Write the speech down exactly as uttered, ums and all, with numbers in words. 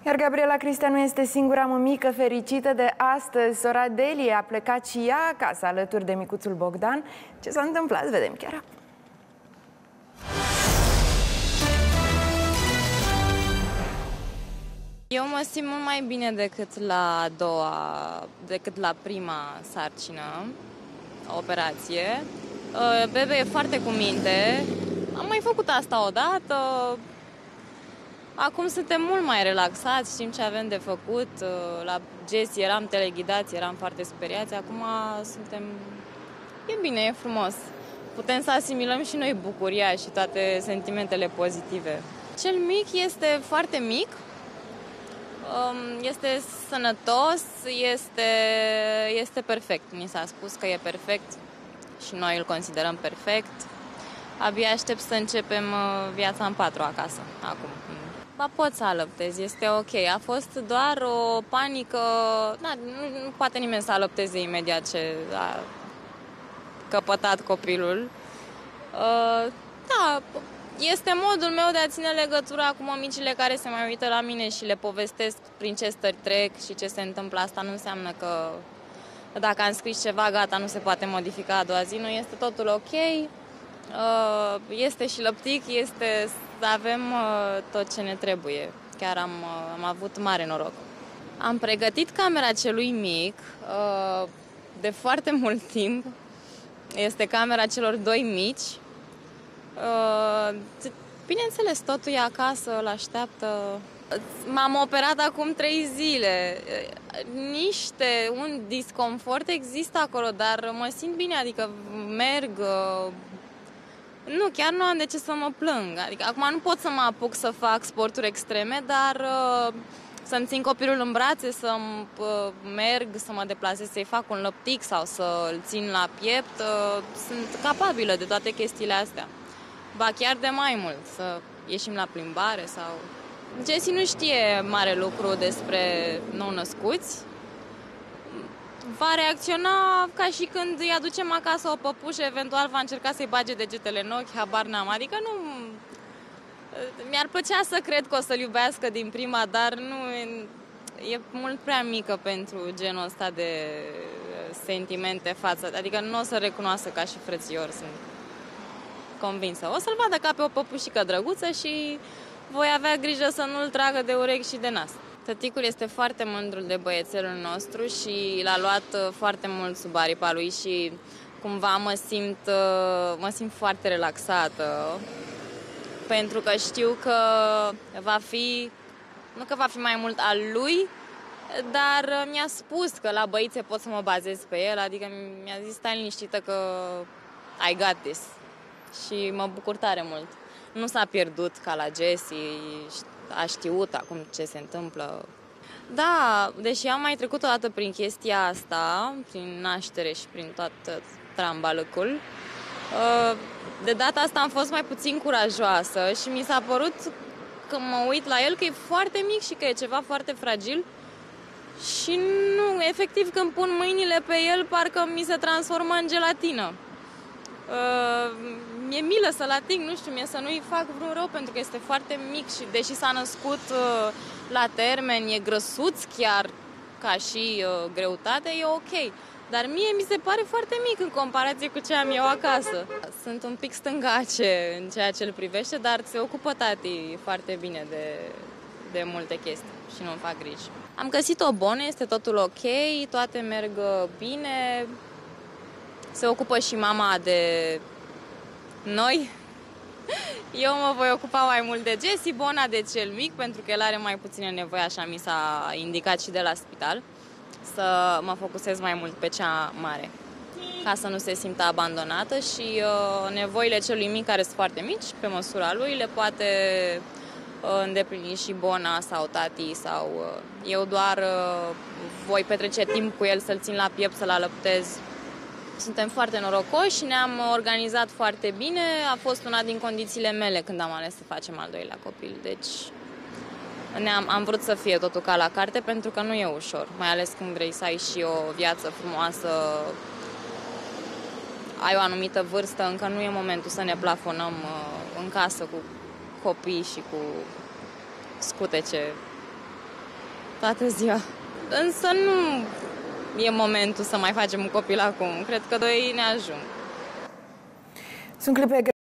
Iar Gabriela Cristea nu este singura mămică fericită de astăzi. Sora Delie a plecat și ea acasă alături de micuțul Bogdan. Ce s-a întâmplat? Vedem chiar acum. Eu mă simt mult mai bine decât la a doua, decât la prima sarcină, operație. Bebe e foarte cu minte. Am mai făcut asta odată. Acum suntem mult mai relaxați, știm ce avem de făcut. La Jesse eram teleghidați, eram foarte speriați. Acum suntem... E bine, e frumos. Putem să asimilăm și noi bucuria și toate sentimentele pozitive. Cel mic este foarte mic. Este sănătos, este, este perfect. Mi s-a spus că e perfect și noi îl considerăm perfect. Abia aștept să începem viața în patru acasă, acum. Ba, pot să alăptez, este ok. A fost doar o panică, da, nu, nu poate nimeni să alăpteze imediat ce a căpătat copilul. Uh, da, este modul meu de a ține legătura cu mămicile care se mai uită la mine și le povestesc prin ce stări trec și ce se întâmplă. Asta nu înseamnă că dacă am scris ceva, gata, nu se poate modifica a doua zi. Nu, este totul ok. Este și lăptic, este să avem tot ce ne trebuie. Chiar am, am avut mare noroc. Am pregătit camera celui mic de foarte mult timp. Este camera celor doi mici. Bineînțeles, totul e acasă, îl așteaptă. M-am operat acum trei zile. Niște, un disconfort există acolo, dar mă simt bine, adică merg. Nu, chiar nu am de ce să mă plâng. Adică acum nu pot să mă apuc să fac sporturi extreme, dar să-mi țin copilul în brațe, să merg, să mă deplasez, să-i fac un lăptic sau să-l țin la piept, sunt capabilă de toate chestiile astea. Ba chiar de mai mult, să ieșim la plimbare sau... Jesse nu știe mare lucru despre nou-născuți. Va reacționa ca și când îi aducem acasă o păpușă, eventual va încerca să-i bage degetele în ochi, habar n-am. Adică nu... Mi-ar plăcea să cred că o să-l iubească din prima, dar nu... E mult prea mică pentru genul ăsta de sentimente față. Adică nu o să recunoască ca și frățior, sunt convinsă. O să-l vadă ca pe o păpușică drăguță și voi avea grijă să nu-l tragă de urechi și de nas. Tăticul este foarte mândru de băiețelul nostru și l-a luat foarte mult sub aripa lui și cumva mă simt, mă simt foarte relaxată pentru că știu că va fi, nu că va fi mai mult al lui, dar mi-a spus că la băițe pot să mă bazez pe el, adică mi-a zis stai liniștită că I got this și mă bucur tare mult. Nu s-a pierdut ca la Jesse, a știut acum ce se întâmplă. Da, deși am mai trecut o dată prin chestia asta, prin naștere și prin tot trambalăcul, de data asta am fost mai puțin curajoasă și mi s-a părut, când mă uit la el, că e foarte mic și că e ceva foarte fragil. Și nu, efectiv, când pun mâinile pe el, parcă mi se transformă în gelatină. Uh, mi-e milă să-l ating, nu știu, mie să nu-i fac vreun rău pentru că este foarte mic și deși s-a născut uh, la termen, e grăsuț chiar ca și uh, greutate, e ok. Dar mie mi se pare foarte mic în comparație cu ce am eu acasă. Sunt un pic stângace în ceea ce îl privește, dar se ocupă tati foarte bine de, de multe chestii și nu-mi fac griji. Am găsit o bonă, este totul ok, toate merg bine. Se ocupă și mama de noi. Eu mă voi ocupa mai mult de Jesse, Bona de cel mic, pentru că el are mai puțină nevoie, așa mi s-a indicat și de la spital, să mă focusez mai mult pe cea mare, ca să nu se simtă abandonată și uh, nevoile celui mic, care sunt foarte mici, pe măsura lui, le poate uh, îndeplini și Bona sau tati sau uh, eu doar uh, voi petrece timp cu el, să-l țin la piept, să-l alăptez. Suntem foarte norocoși și ne-am organizat foarte bine. A fost una din condițiile mele când am ales să facem al doilea copil. Deci ne-am, am vrut să fie totul ca la carte pentru că nu e ușor. Mai ales când vrei să ai și o viață frumoasă, ai o anumită vârstă, încă nu e momentul să ne plafonăm în casă cu copii și cu scutece toată ziua. Însă nu e momentul să mai facem un copil acum. Cred că doi ne ajung. Sunt clipe